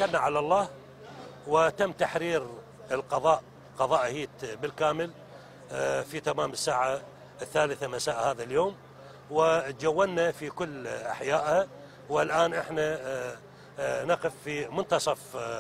توكلنا على الله وتم تحرير قضاء هيت بالكامل في تمام الساعة 3 مساء هذا اليوم، وتجولنا في كل أحيائها. والآن احنا نقف في منتصف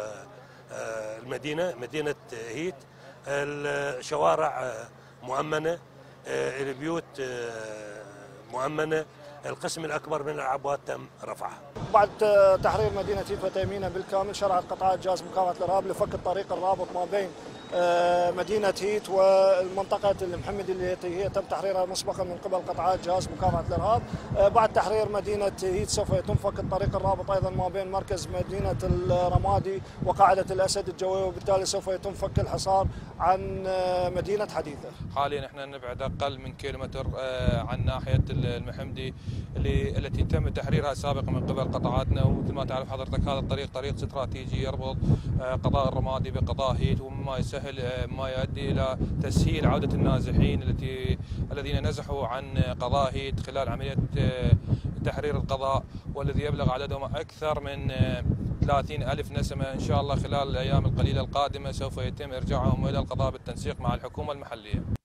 مدينة هيت. الشوارع مؤمنة، البيوت مؤمنة، القسم الأكبر من العبوات تم رفعها. بعد تحرير مدينة هيت وتأمينها بالكامل، شرعت قطاعات جهاز مكافحة الإرهاب لفك الطريق الرابط ما بين مدينة هيت والمنطقة المحمدي اللي هي تم تحريرها مسبقا من قبل قطاعات جهاز مكافحة الإرهاب. بعد تحرير مدينة هيت سوف يتم فك الطريق الرابط أيضا ما بين مركز مدينة الرمادي وقاعدة الأسد الجوية، وبالتالي سوف يتم فك الحصار عن مدينة حديثة. حاليا احنا نبعد أقل من كيلومتر عن ناحية المحمدي التي تم تحريرها سابقا من قبل قطاعاتنا. ومثل ما تعرف حضرتك هذا الطريق طريق استراتيجي يربط قضاء الرمادي بقضاء هيت، ومما يسهل ما يؤدي الى تسهيل عوده النازحين الذين نزحوا عن قضاء هيت خلال عمليه تحرير القضاء، والذي يبلغ عددهم اكثر من 30,000 نسمه. ان شاء الله خلال الايام القليله القادمه سوف يتم ارجاعهم الى القضاء بالتنسيق مع الحكومه المحليه.